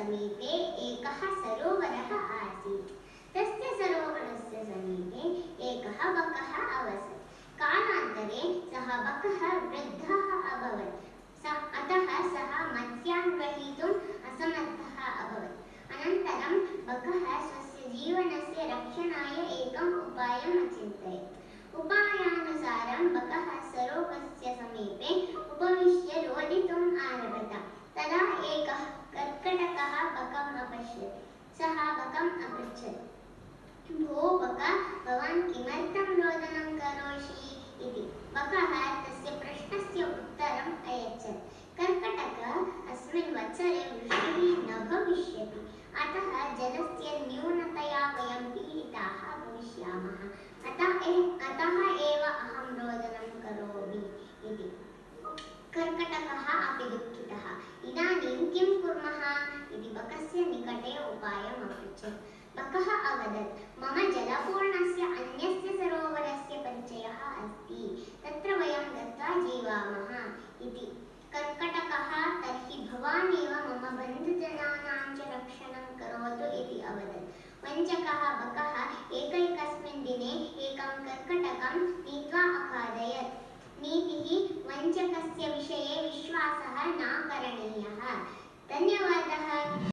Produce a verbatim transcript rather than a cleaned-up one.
समीपे एकः सरोवरः आसीत्। तस्य सरोवरस्य समीपे एकः बकः अवसत्। कालान्तरे सः बकः वृद्धः अभवत्। अतः सः मत्स्यान् ग्रहीतुम् असमर्थः अभवत्। अनन्तरं बकः स्वस्य जीवनस्य रक्षणाय एकम् उपायम् अचिन्तयत्। उपायानुसारं बकः सरोवरस्य समीपे उपविश्य रोदितुम् आरभत। तदा एकः कर्कटकः बकम् अपश्यत्। सः बकम् अपृच्छत्, भो बक, भवान् किमर्थं रोदनं करोषि इति। बकः तस्य प्रश्नस्य उत्तरम् अयच्छत्। कर्कटकः, अस्मिन् वत्सरे वृष्टिः न भविष्यति, अतः जलस्य न्यूनतया वयं पीडिताः भविष्यामः। अतः एव अहं रोदनं करोमि इति। कर्कटकः अपि दुःखितः। इदानीं किं कुर्मः इति बकस्य निकटे उपायम् अपृच्छत्। बकः अवदत्, मम जलपूर्णस्य अन्यस्य सरोवरस्य परिचयः अस्ति, तत्र वयं गत्वा जीवामः इति। कर्कटकः, तर्हि भवान् एव मम बन्धुजनानां च रक्षणं करोतु इति अवदत्। वञ्चकः बकः एकैकस्मिन् दिने एकं कर्कटकं नीत्वा अखादयत्। नीतिः, वञ्चकस्य विषये विश्वासः न करणीयः। धन्यवादः।